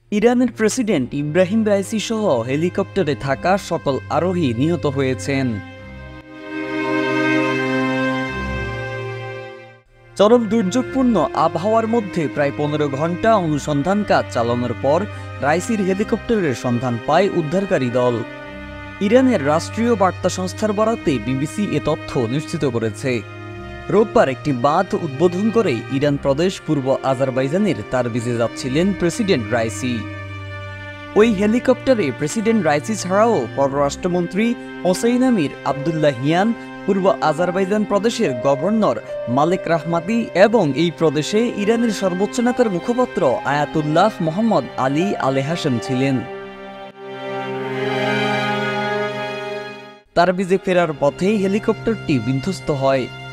ইরানের president Ebrahim Raisi সহ হেলিকপ্টারে থাকা সকল আরোহী নিহত হয়েছেন। চরম দুর্যোগপূর্ণ আবহাওয়ার মধ্যে প্রায় 15 ঘন্টা অনুসন্ধান কাজ চালানোর পর রাইসির হেলিকপ্টারের সন্ধান পায় উদ্ধারকারী দল। ইরানের রাষ্ট্রীয় বার্তা সংস্থার বরাতে বিবিসি এ তথ্য নিশ্চিত করেছে। রোববার একটি বাঁধ উদ্বোধন করে ইরান প্রদেশ পূর্ব আজারবাইজানের তারবিজে যাচ্ছিলেন প্রেসিডেন্ট রাইসি। ওই হেলিকপ্টারে প্রেসিডেন্ট রাইসি ছাড়াও পররাষ্ট্রমন্ত্রী হোসেইন আমির আবদুল্লাহিয়ান, পূর্ব আজারবাইজান প্রদেশের গভর্নর মালেক রাহমাতি এবং এই প্রদেশে ইরানের সর্বোচ্চ নেতার মুখপাত্র আয়াতুল্লাহ মোহাম্মদ আলী আলেহাসেম ছিলেন। তারবিজে ফেরার পথেই হেলিকপ্টারটি বিধ্বস্ত হয়।